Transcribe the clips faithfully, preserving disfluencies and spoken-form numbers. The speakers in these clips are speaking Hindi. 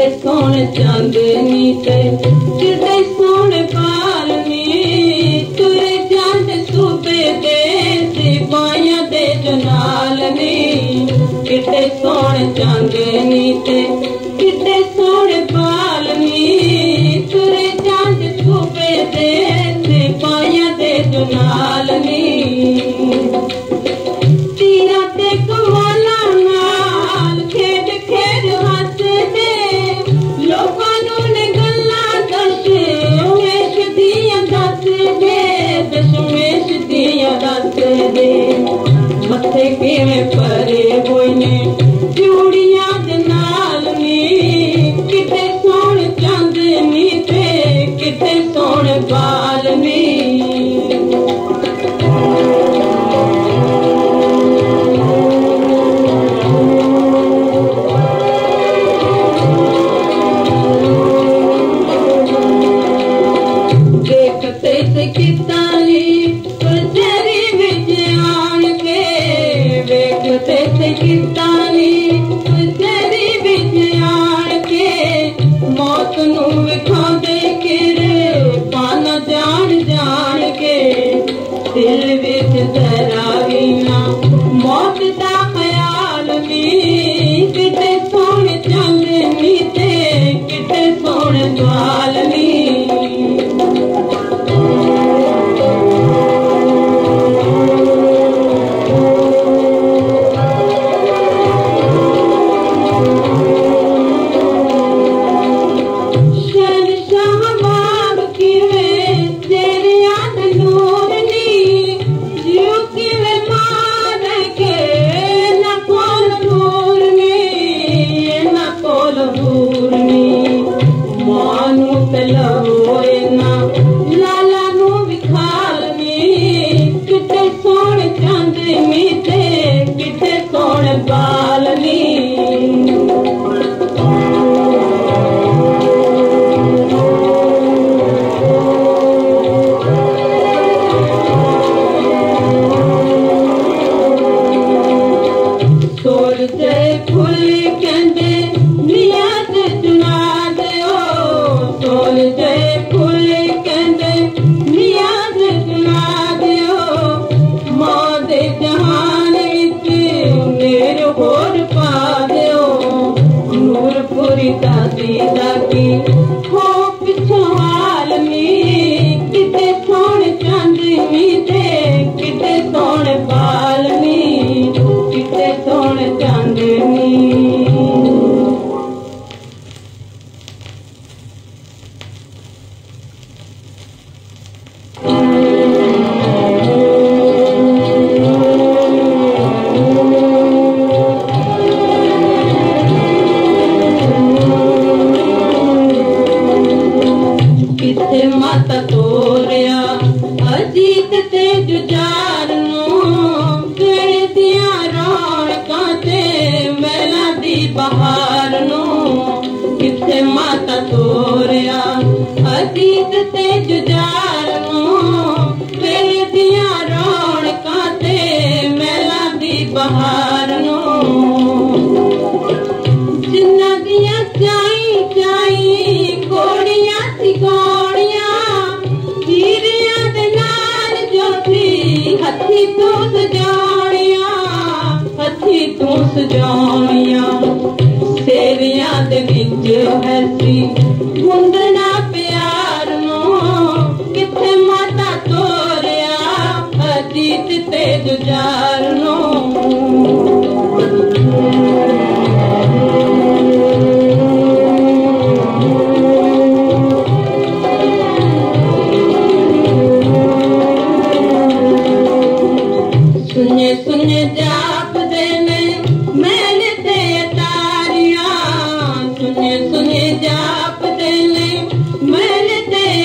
सोने चांदनी ते किते सोने बाल नी तुरे चांद सूबे दे सिपाहियां दे जनाल नी किते सोने चांदनी ते किते सोने बाल नी तुरे चांद सूबे दे सिपाहियां दे जनाल नी तीरा ते कमाला नाल खेड खेड हसदे लोकां नूं ने गल्लां दशमेश दियां दसदे दशमेश दियां दसदे मत्थे किवें परे होए ने चूड़ियां दे नाल नी किते सोहणे चांदनी ते किते सोहणे बाल नी मौत नूं विखांदे किरे पाना जान जान के दिल विच जरा भी ना मौत दा ख्याल नी किते सोहणे चांदनी ते किते सोहणे बाल नी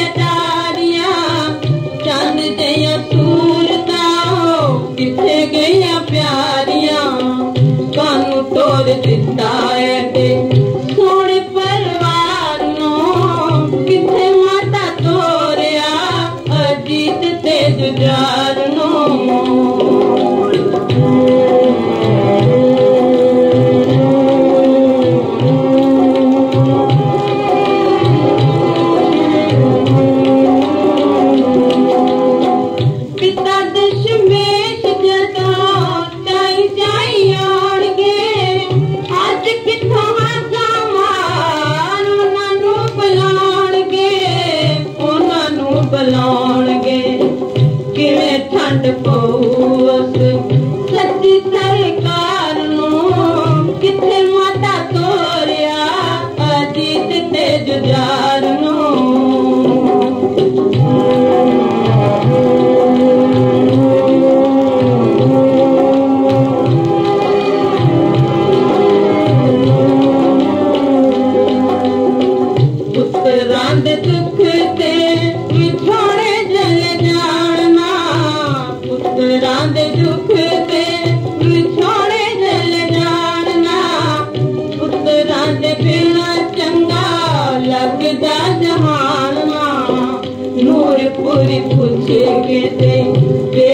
Take it. भी पूछे के ते